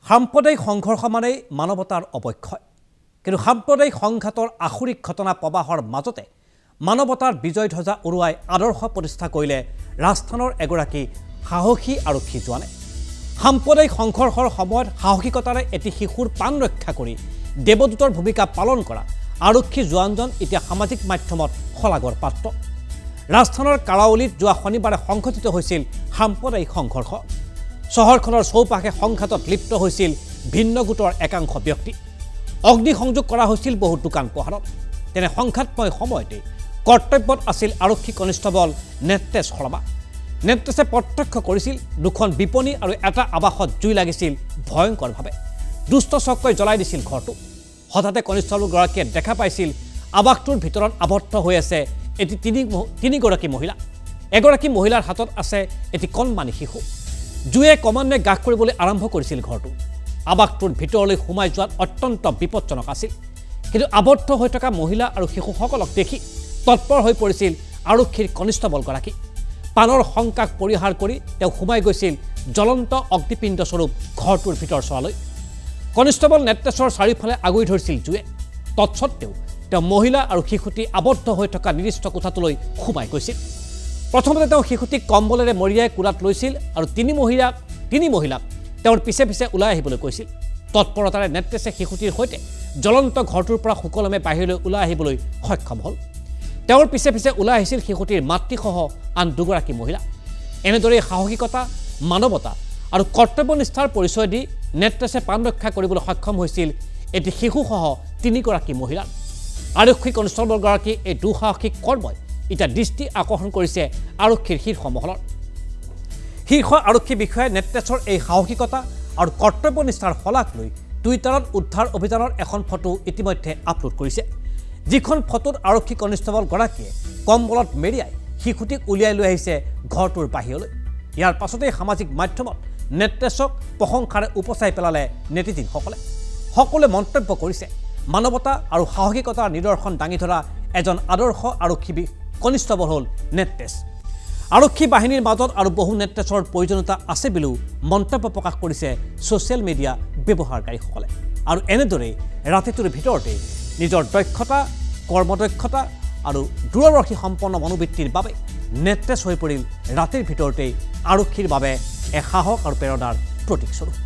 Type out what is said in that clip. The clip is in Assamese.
সাম্প্ৰদায়িক সংঘৰ্ষ মানেই মানৱতাৰ অৱক্ষয় কিন্তু সাম্প্ৰদায়িক সংঘাতৰ আখৰিক ঘটনা প্ৰবাহৰ মাজতে মানৱতাৰ বিজয় ধ্বজা উৰুৱাই আদৰ্শ প্ৰতিষ্ঠা কৰিলে ৰাজস্থানৰ এগৰাকী সাহসী আৰক্ষী জোৱানে সাম্প্ৰদায়িক সংঘৰ্ষৰ সময়ত সাহসিকতাৰে এটি শিশুৰ প্ৰাণ ৰক্ষা কৰি দেৱদূতৰ ভূমিকা পালন কৰা আৰক্ষী জোৱানজন এতিয়া সামাজিক মাধ্যমত শলাগৰ পাত্ৰ ৰাজস্থানৰ কাৰাৱলীত যোৱা শনিবাৰে সংঘটিত হৈছিল সাম্প্ৰদায়িক সংঘৰ্ষ চহৰখনৰ চৌপাশে সংঘাতত লিপ্ত হৈছিল ভিন্ন গোটৰ একাংশ ব্যক্তি অগ্নিসংযোগ কৰা হৈছিল বহু দোকান পোহাৰত তেনে সংঘাতময় সময়তে কৰ্তব্যত আছিল আৰক্ষী কনিষ্টেবল নিত্ৰেশ শৰ্মা নিত্ৰেশে প্ৰত্যক্ষ কৰিছিল দুখন বিপণী আৰু এটা আৱাসত জুই লাগিছিল ভয়ংকৰভাৱে দুষ্ট চক্ৰই জ্বলাই দিছিল ঘৰটো হঠাতে কনিষ্টেবলগৰাকীয়ে দেখা পাইছিল আৱাসটোৰ ভিতৰত আবদ্ধ হৈ আছে এটি তিনিগৰাকী মহিলা এগৰাকী মহিলাৰ হাতত আছে এটি কণমানি শিশু জুয়ে ক্ৰমান্বয়ে গ্ৰাস কৰিবলৈ আৰম্ভ কৰিছিল ঘৰটো আৱাসটোৰ ভিতৰলৈ সোমাই যোৱাত অত্যন্ত বিপদজনক আছিল কিন্তু আবদ্ধ হৈ থকা মহিলা আৰু শিশুসকলক দেখি তৎপৰ হৈ পৰিছিল আৰক্ষীৰ কনিষ্টেবলগৰাকী পানৰ শংকাক পৰিহাৰ কৰি তেওঁ সোমাই গৈছিল জ্বলন্ত অগ্নিপিণ্ড স্বৰূপ ঘৰটোৰ ভিতৰ চোৱালৈ কনিষ্টেবল নিত্ৰেশৰ চাৰিওফালে আগুৰি ধৰিছিল জুয়ে তৎসত্ত্বেও তেওঁ মহিলা আৰু শিশুটি আবদ্ধ হৈ থকা নিৰ্দিষ্ট কোঠাটোলৈ সোমাই গৈছিল প্ৰথমতে তেওঁ শিশুটিক কম্বলেৰে মৰিয়াই কোলাত লৈছিল আৰু তিনি মহিলাক তেওঁৰ পিছে পিছে ওলাই আহিবলৈ কৈছিল তৎপৰতাৰে নিত্ৰেশে শিশুটিৰ সৈতে জ্বলন্ত ঘৰটোৰ পৰা সুকলমে বাহিৰলৈ ওলাই আহিবলৈ সক্ষম হ'ল তেওঁৰ পিছে পিছে ওলাই আহিছিল শিশুটিৰ মাতৃসহ আন দুগৰাকী মহিলা এনেদৰে সাহসিকতা মানৱতা আৰু কৰ্তব্যনিষ্ঠাৰ পৰিচয় দি নিত্ৰেশে প্ৰাণ ৰক্ষা কৰিবলৈ সক্ষম হৈছিল এটি শিশুসহ তিনিগৰাকী মহিলা আৰক্ষী কনিষ্টেবলগৰাকী এই দুঃসাহসিক কৰ্মই এটা দৃষ্টি আকৰ্ষণ কৰিছে আৰক্ষীৰ শীৰ্ষ মহলৰ শীৰ্ষ আৰক্ষী বিষয়াই নিত্ৰেশৰ এই সাহসিকতা আৰু কৰ্তব্যনিষ্ঠাৰ শলাগ লৈ টুইটাৰত উদ্ধাৰ অভিযানৰ এখন ফটো ইতিমধ্যে আপলোড কৰিছে যিখন ফটোত আৰক্ষী কনিষ্টেবলগৰাকীয়ে কম্বলত মেৰিয়াই শিশুটিক উলিয়াই লৈ আহিছে ঘৰটোৰ বাহিৰলৈ ইয়াৰ পাছতেই সামাজিক মাধ্যমত নিত্ৰেশক প্ৰশংসাৰে উপচাই পেলালে নেটিজিনসকলে সকলোৱে মন্তব্য কৰিছে মানৱতা আৰু সাহসিকতাৰ নিদৰ্শন দাঙি ধৰা এজন আদৰ্শ আৰক্ষী কনিষ্টেবল হ'ল নিত্ৰেশ আৰক্ষী বাহিনীৰ মাজত আৰু বহু নিত্ৰেশৰ প্ৰয়োজনীয়তা আছে বুলিও মন্তব্য প্ৰকাশ কৰিছে ছ'চিয়েল মিডিয়া ব্যৱহাৰকাৰীসকলে আৰু এনেদৰে ৰাতিটোৰ ভিতৰতে নিজৰ দক্ষতা কৰ্মদক্ষতা আৰু দূৰদৰ্শী সম্পন্ন মনোবৃত্তিৰ বাবে নিত্ৰেশ হৈ পৰিল ৰাতিৰ ভিতৰতেই আৰক্ষীৰ বাবে এক সাহস আৰু প্ৰেৰণাৰ প্ৰতীকস্বৰূপ